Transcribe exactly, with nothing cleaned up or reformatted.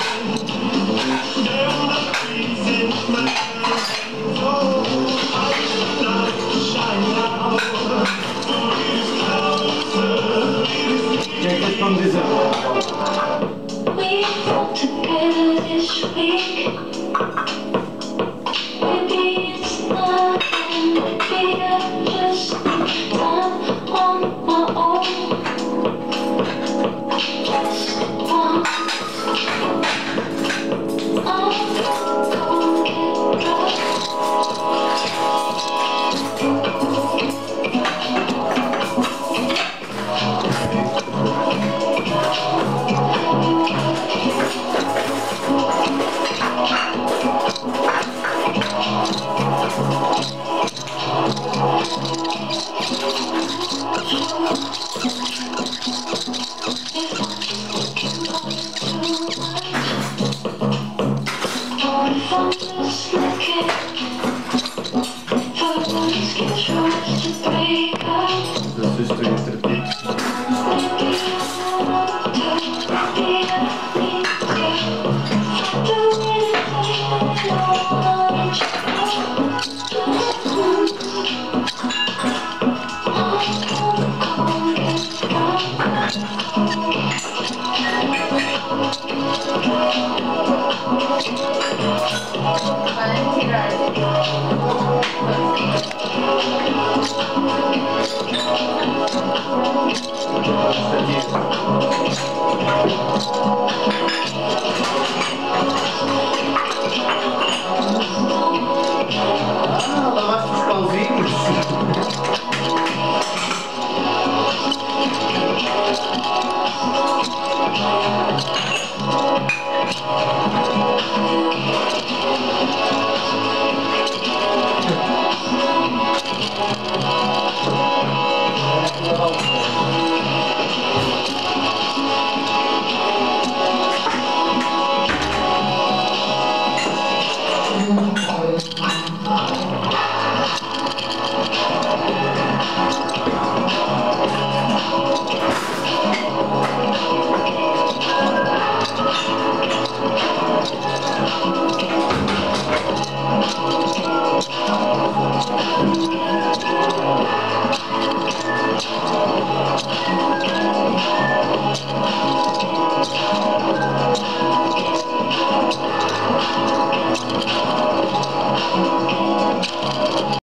We fought together this week. Maybe it's nothing, maybe I just need time on my own. Just once, I'm gonna get lost. I'm just looking for those controls to break up. Das ist der Interpret. Maybe I want to, maybe I need to do anything I want to. Thank you.